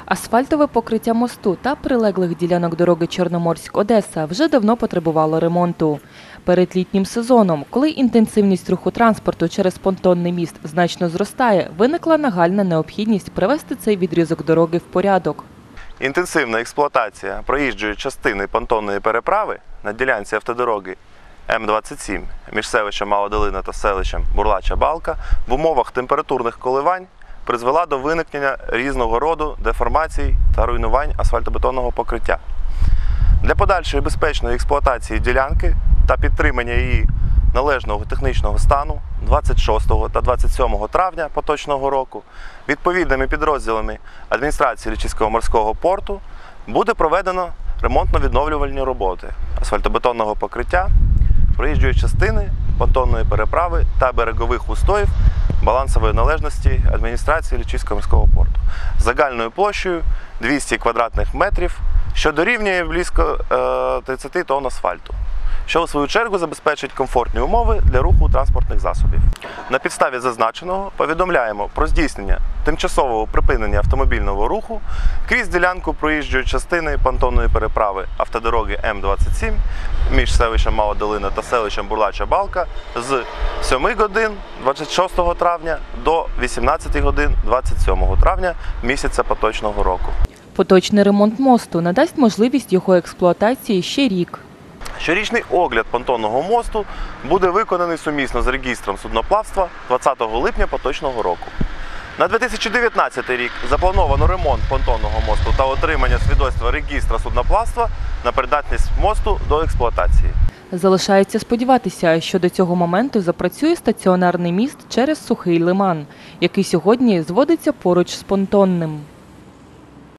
Асфальтове покриття мосту та прилеглих ділянок дороги Чорноморськ-Одеса вже давно потребувало ремонту. Перед літнім сезоном, коли інтенсивність руху транспорту через понтонний міст значно зростає, виникла нагальна необхідність привести цей відрізок дороги в порядок. Інтенсивна експлуатація проїжджої частини понтонної переправи на ділянці автодороги М-27 між селищем Мала Долина та селищем Бурлача Балка в умовах температурних коливань призвела до виникнення різного роду деформацій та руйнувань асфальтобетонного покриття. Для подальшої безпечної експлуатації ділянки та підтримання її належного технічного стану 26 та 27 травня поточного року відповідними підрозділами адміністрації Річиського морського порту буде проведено ремонтно-відновлювальні роботи асфальтобетонного покриття, проїжджої частини, понтонної переправи та берегових устоїв балансової належності адміністрації Річиського морського порту загальною площею 200 квадратних метрів, що дорівнює близько 30 тонн асфальту, що у свою чергу забезпечить комфортні умови для руху транспортних засобів. На підставі зазначеного повідомляємо про здійснення тимчасового припинення автомобільного руху крізь ділянку проїжджої частини понтонної переправи автодороги М-27 між селищем Мала Долина та селищем Бурлача Балка з 7 годин 26 травня до 18 годин 27 травня місяця поточного року. Поточний ремонт мосту надасть можливість його експлуатації ще рік. Щорічний огляд понтонного мосту буде виконаний сумісно з регістром судноплавства 20 липня поточного року. На 2019 рік заплановано ремонт понтонного мосту та отримання свідоцтва регістра судноплавства на придатність мосту до експлуатації. Залишається сподіватися, що до цього моменту запрацює стаціонарний міст через Сухий лиман, який сьогодні зводиться поруч з понтонним.